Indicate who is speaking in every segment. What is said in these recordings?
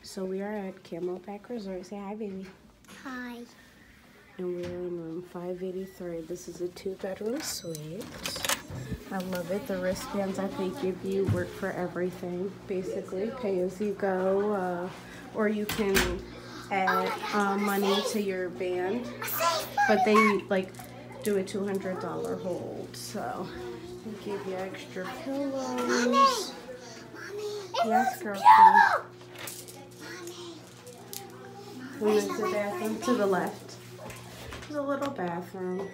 Speaker 1: So we are at Camelback Resort. Say hi, baby.
Speaker 2: Hi.
Speaker 1: And we're in room 583. This is a 2-bedroom suite. I love it. The wristbands that they give you work for everything. Basically, pay as you go, or you can add money to your band. But they like do a $200 hold. So they give you extra pillows. Yes, girlfriend. We went to the bathroom to the left. There's a little bathroom.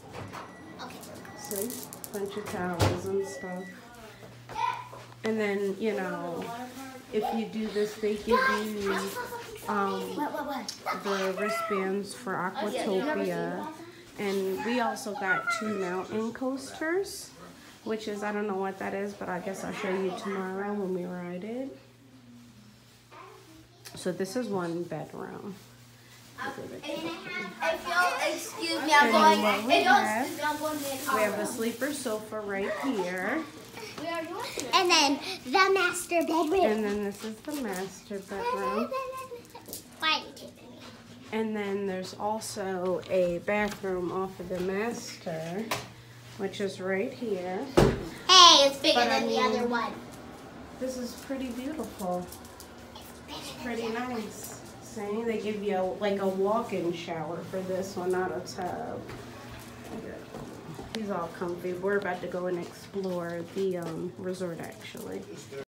Speaker 1: See? Bunch of towels and stuff. And then, you know, if you do this, they give you the wristbands for Aquatopia. And we also got 2 mountain coasters, which is, I don't know what that is, but I guess I'll show you tomorrow when we ride it. So this is 1 bedroom.
Speaker 2: Excuse me, I'm going.
Speaker 1: We have a sleeper sofa right here.
Speaker 2: And then the master bedroom.
Speaker 1: And then this is the master bedroom. And then there's also a bathroom off of the master, which is right here.
Speaker 2: Hey, it's bigger than the other one.
Speaker 1: This is pretty beautiful. It's pretty nice. See, they give you like a walk-in shower for this one, not a tub. He's all comfy. We're about to go and explore the resort, actually.